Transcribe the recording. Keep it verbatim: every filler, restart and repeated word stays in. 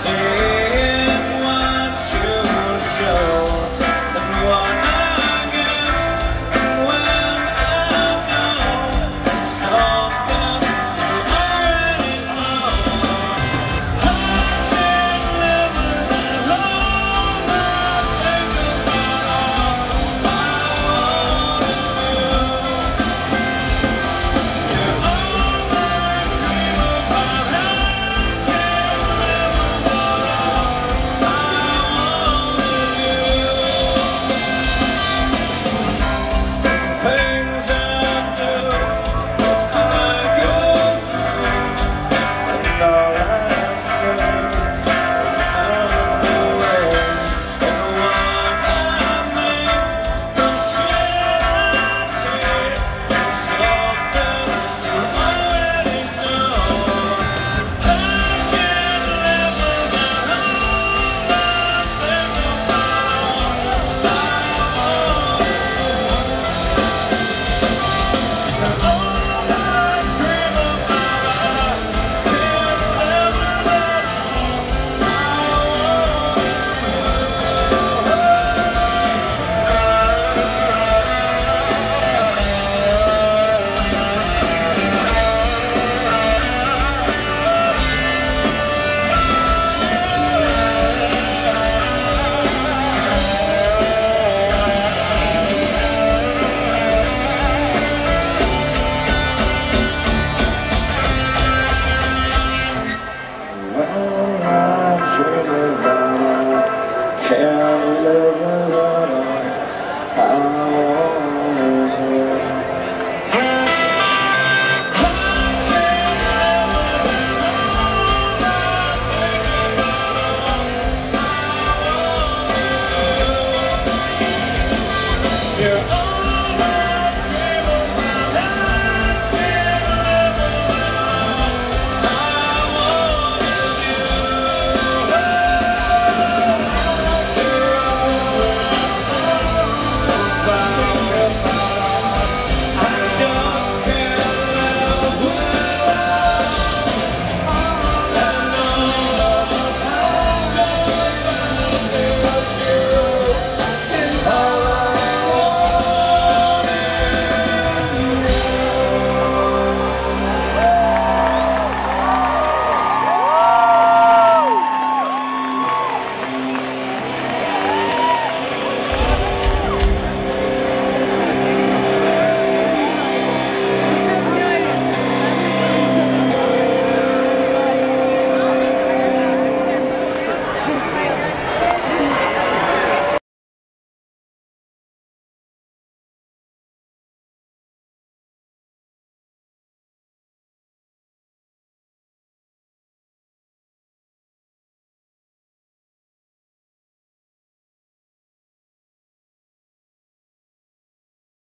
Seeing what you show and what I guess, and when I know something you already know. I can't live alone. I think about all I want of you. You're all I dream about. I can't live without all I want of you. Things I do, I go through, and all I say when I'm away, and what I make, the shit I take, something you already know. I can't live without all I think about, all I want. All I dream about, I can't live without all I All I dream about, I can't live without